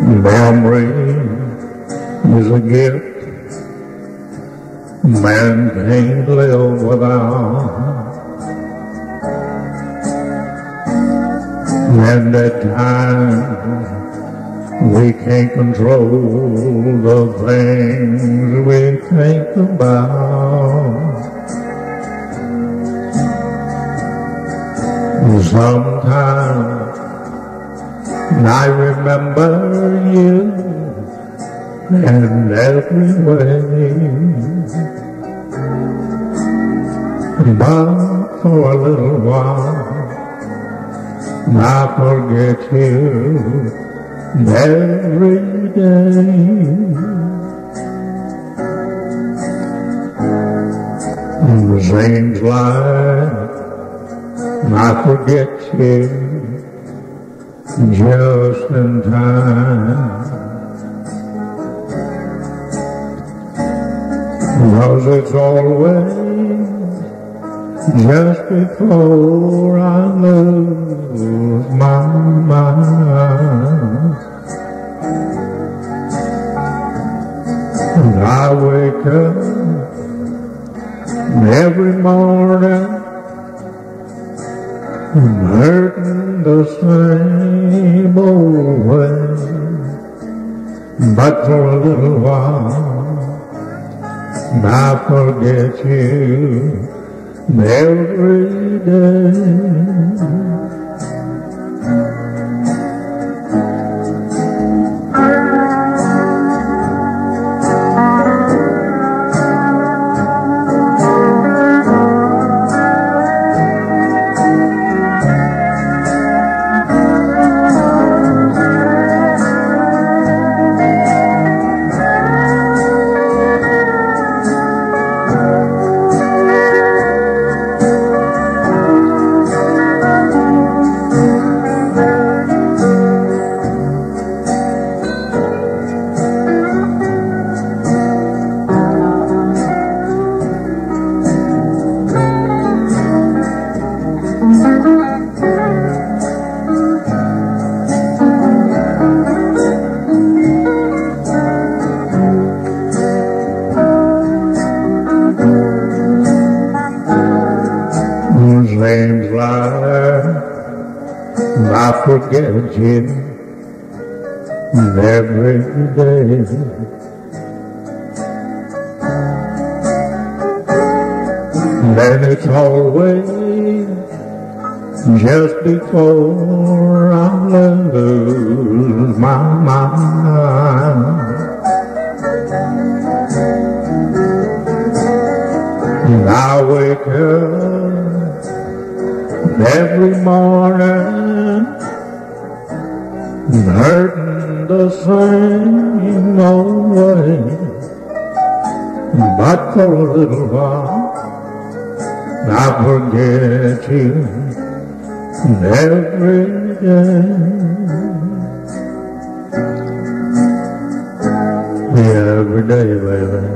Memory is a gift man can't live without, and at times we can't control the things we think about. Sometimes I remember you in every way, but for a little while I forget you every day. It seems like I forget you just in time, 'cause it's always just before I lose my mind. And I wake up every morning hurting the same old way, but for a little while I forget you every day. Seems like I forget you every day. Then it's always just before I lose my mind. And I wake up every morning hurting the same old way, but for a little while I forget you every day. Yeah, every day, baby.